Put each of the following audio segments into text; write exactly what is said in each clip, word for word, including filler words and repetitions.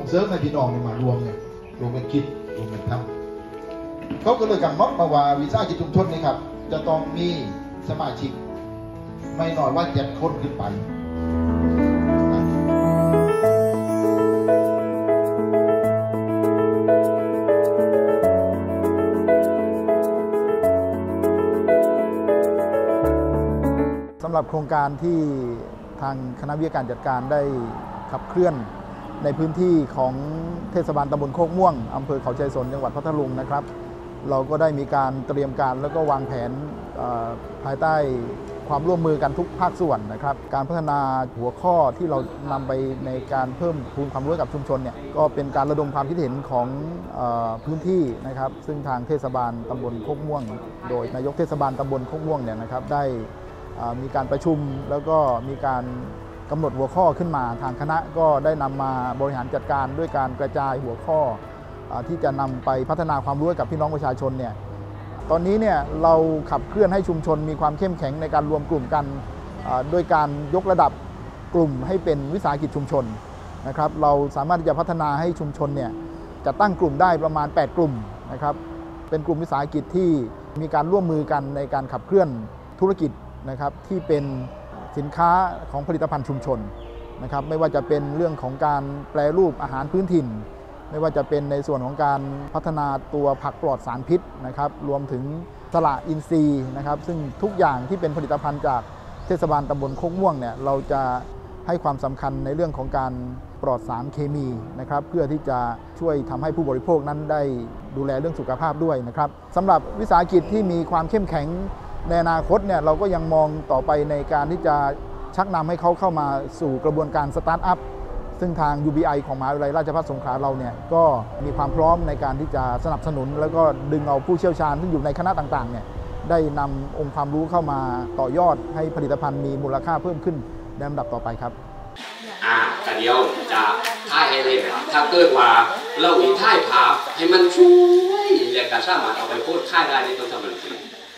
เสริมในพี่น้องมารวมเนี่ยรวมกันคิดรวมกันทำเขาก็เลยกำหนดมาว่าวิสาหกิจชุมชนนี่ครับจะต้องมีสมาชิกไม่น้อยว่าเจ็ดคนขึ้นไปสำหรับโครงการที่ทางคณะวิทยาการจัดการได้ขับเคลื่อนในพื้นที่ของเทศบาลตำบลโคกม่วงอำเภอเขาชัยสนจังหวัดพัทลุงนะครับเราก็ได้มีการเตรียมการแล้วก็วางแผนภายใต้ความร่วมมือกันทุกภาคส่วนนะครับการพัฒนาหัวข้อที่เรานำไปในการเพิ่มพูนความรู้กับชุมชนเนี่ยก็เป็นการระดมความคิดเห็นของเอ่อพื้นที่นะครับซึ่งทางเทศบาลตำบลโคกม่วงโดยนายกเทศบาลตำบลโคกม่วงเนี่ยนะครับได้มีการประชุมแล้วก็มีการกำหนดหัวข้อขึ้นมาทางคณะก็ได้นำมาบริหารจัดการด้วยการกระจายหัวข้อที่จะนำไปพัฒนาความรู้กับพี่น้องประชาชนเนี่ยตอนนี้เนี่ยเราขับเคลื่อนให้ชุมชนมีความเข้มแข็งในการรวมกลุ่มกันด้วยการยกระดับกลุ่มให้เป็นวิสาหกิจชุมชนนะครับเราสามารถที่จะพัฒนาให้ชุมชนเนี่ยจะตั้งกลุ่มได้ประมาณแปดกลุ่มนะครับเป็นกลุ่มวิสาหกิจที่มีการร่วมมือกันในการขับเคลื่อนธุรกิจนะครับที่เป็นสินค้าของผลิตภัณฑ์ชุมชนนะครับไม่ว่าจะเป็นเรื่องของการแปรรูปอาหารพื้นถิ่นไม่ว่าจะเป็นในส่วนของการพัฒนาตัวผักปลอดสารพิษนะครับรวมถึงสละอินทรีย์นะครับซึ่งทุกอย่างที่เป็นผลิตภัณฑ์จากเทศบาลตำบลโคกม่วงเนี่ยเราจะให้ความสำคัญในเรื่องของการปลอดสารเคมีนะครับเพื่อที่จะช่วยทำให้ผู้บริโภคนั้นได้ดูแลเรื่องสุขภาพด้วยนะครับสำหรับวิสาหกิจที่มีความเข้มแข็งในอนาคตเนี่ยเราก็ยังมองต่อไปในการที่จะชักนำให้เขาเข้ามาสู่กระบวนการสตาร์ทอัพซึ่งทาง ยู บี ไอ ของมหาวิทยาลัยราชภัฏสงขลาเราเนี่ยก็มีความพร้อมในการที่จะสนับสนุนแล้วก็ดึงเอาผู้เชี่ยวชาญที่อยู่ในคณะต่างๆเนี่ยได้นำองค์ความรู้เข้ามาต่อยอดให้ผลิตภัณฑ์มีมูลค่าเพิ่มขึ้นในลำดับต่อไปครับอ่าแต่เดียวจะท่ายให้เลยถ้าเกิดว่าเราอีท่ายภาพให้มันช่วยเรียกการสามารถเอาไปพูดค่ายได้ในตัวทำมันคือ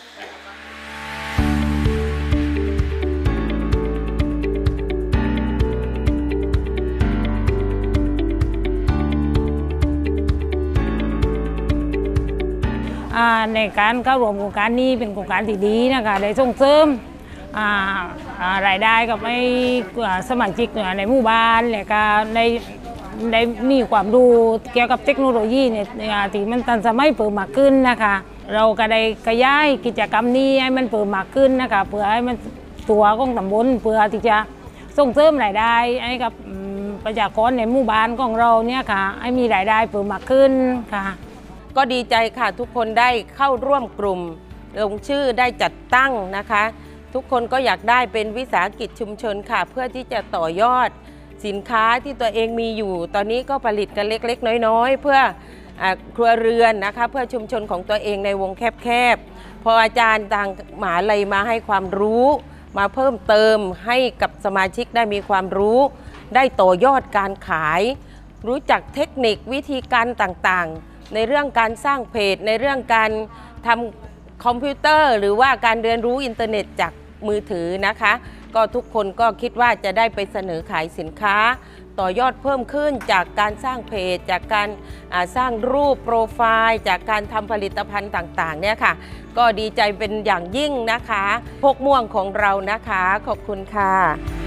ในการเข้าร่วมโครงการนี้เป็นโครงการที่ดีนะคะได้ส่งเสริมรายได้กับไอ้สมาชิกในหมู่บ้านและก็ได้ได้มีความรู้เกี่ยวกับเทคโนโลยีเนี่ยที่มันทันสมัยเพิ่มมากขึ้นนะคะเราก็ได้ขยายกิจกรรมนี้ให้มันเพิ่มมากขึ้นนะคะเพื่อให้มันตัวของตำบลเพื่อที่จะส่งเสริมรายได้ให้กับประชากรในหมู่บ้านของเราเนี่ยค่ะให้มีรายได้เพิ่มมากขึ้นค่ะก็ดีใจค่ะทุกคนได้เข้าร่วมกลุ่มลงชื่อได้จัดตั้งนะคะทุกคนก็อยากได้เป็นวิสาหกิจชุมชนค่ะเพื่อที่จะต่อยอดสินค้าที่ตัวเองมีอยู่ตอนนี้ก็ผลิตกันเล็กๆน้อยๆเพื่อครัวเรือนนะคะเพื่อชุมชนของตัวเองในวงแคบๆพออาจารย์ทางมหาวิทยาลัยมาให้ความรู้มาเพิ่มเติมให้กับสมาชิกได้มีความรู้ได้ต่อยอดการขายรู้จักเทคนิควิธีการต่างๆในเรื่องการสร้างเพจในเรื่องการทำคอมพิวเตอร์หรือว่าการเรียนรู้อินเทอร์เน็ตจากมือถือนะคะก็ทุกคนก็คิดว่าจะได้ไปเสนอขายสินค้าต่อยอดเพิ่มขึ้นจากการสร้างเพจจากการสร้างรูปโปรไฟล์จากการทำผลิตภัณฑ์ต่างๆเนี่ยค่ะก็ดีใจเป็นอย่างยิ่งนะคะพกม่วงของเรานะคะขอบคุณค่ะ